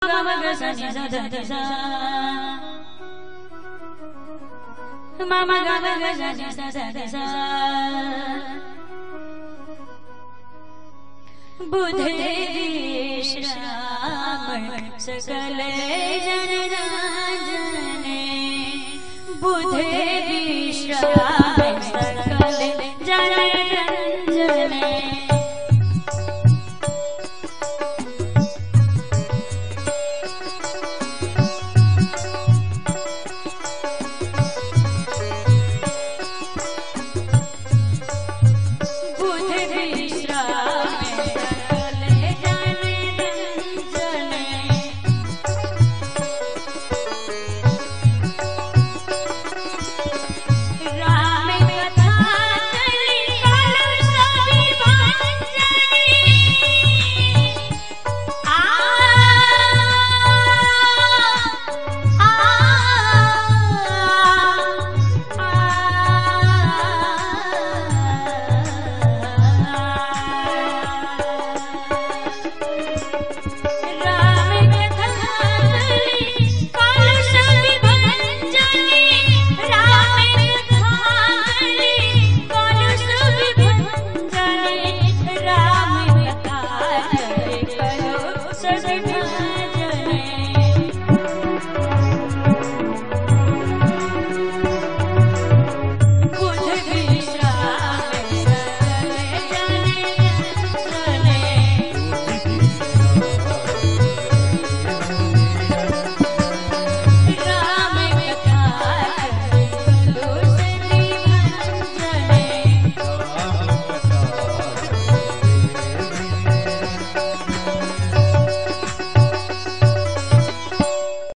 ग ग सा नि सा ध ध सा म ग ग ग सा नि सा ध ध सा बुधे विश्राम सकल जन राजने बुधे विश्राम सकल